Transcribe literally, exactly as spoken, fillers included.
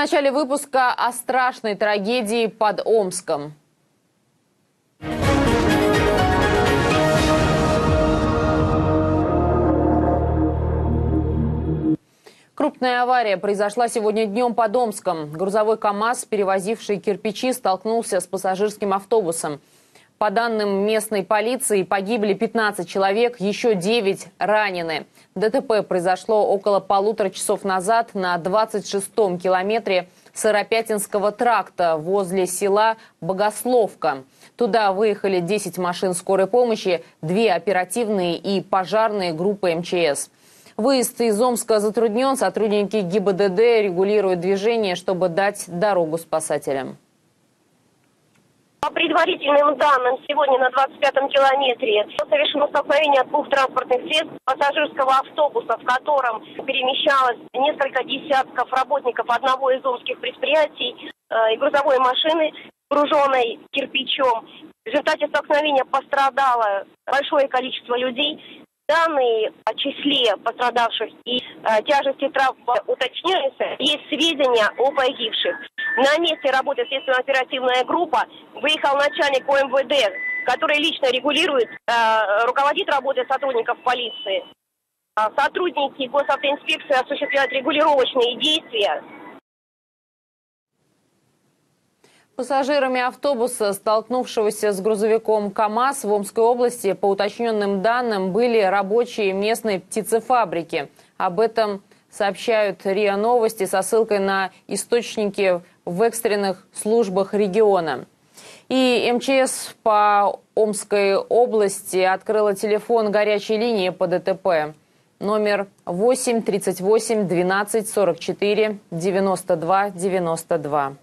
начале выпуска о страшной трагедии под Омском. Крупная авария произошла сегодня днем под Омском. Грузовой КАМАЗ, перевозивший кирпичи, столкнулся с пассажирским автобусом. По данным местной полиции, погибли пятнадцать человек, еще девять ранены. ДТП произошло около полутора часов назад на двадцать шестом километре Сыропятинского тракта возле села Богословка. Туда выехали десять машин скорой помощи, две оперативные и пожарные группы МЧС. Выезд из Омска затруднен. Сотрудники ГИБДД регулируют движение, чтобы дать дорогу спасателям. По предварительным данным, сегодня на двадцать пятом километре совершено столкновение двух транспортных средств пассажирского автобуса, в котором перемещалось несколько десятков работников одного из омских предприятий и грузовой машины, груженной кирпичом. В результате столкновения пострадало большое количество людей. Данные о числе пострадавших и э, тяжести травм уточняются. Есть сведения о погибших. На месте работает следственно-оперативная группа. Выехал начальник ОМВД, который лично регулирует, э, руководит работой сотрудников полиции. Сотрудники госавтоинспекции осуществляют регулировочные действия. Пассажирами автобуса, столкнувшегося с грузовиком КАМАЗ в Омской области, по уточненным данным, были рабочие местной птицефабрики. Об этом сообщают РИА Новости со ссылкой на источники в экстренных службах региона. И МЧС по Омской области открыла телефон горячей линии по ДТП. Номер восемь тридцать восемь двенадцать сорок четыре девяносто два девяносто два.